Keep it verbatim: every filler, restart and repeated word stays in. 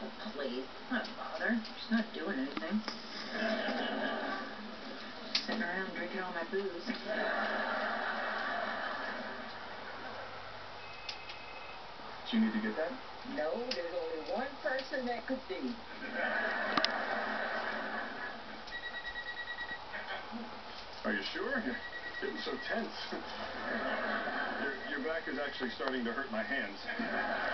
Oh, please. Not bother. She's not doing anything. Sitting around drinking all my booze. Do you need to get that? No, there's only one person that could be. Are you sure? You're getting so tense. your, your back is actually starting to hurt my hands.